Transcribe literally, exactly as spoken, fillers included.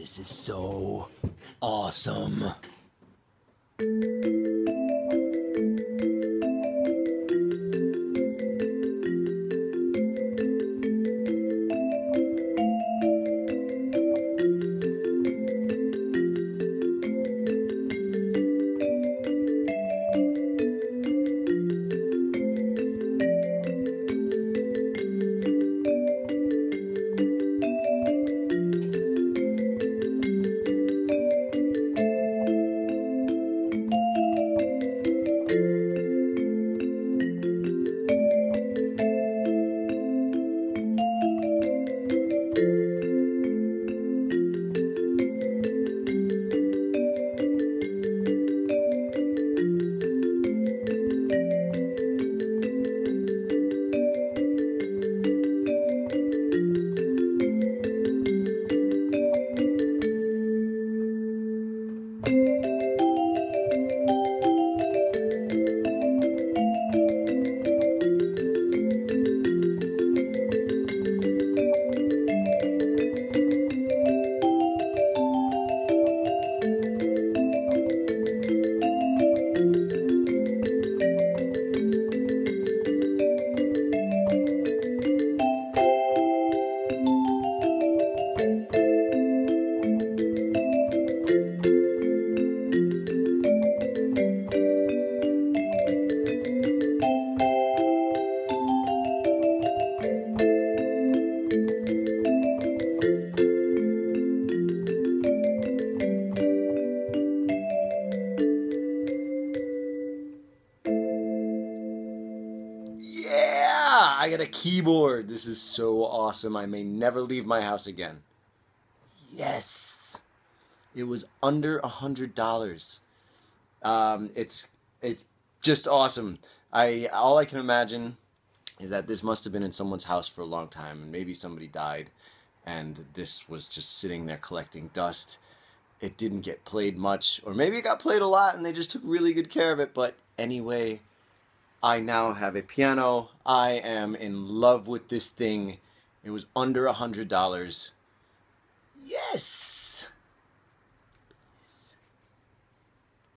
This is so awesome. Yeah, I got a keyboard. This is so awesome. I may never leave my house again. Yes, it was under a hundred dollars. Um, it's it's just awesome. I all I can imagine is that this must have been in someone's house for a long time, and maybe somebody died, and this was just sitting there collecting dust. It didn't get played much, or maybe it got played a lot, and they just took really good care of it. But anyway, I now have a piano. I am in love with this thing. It was under a hundred dollars. Yes.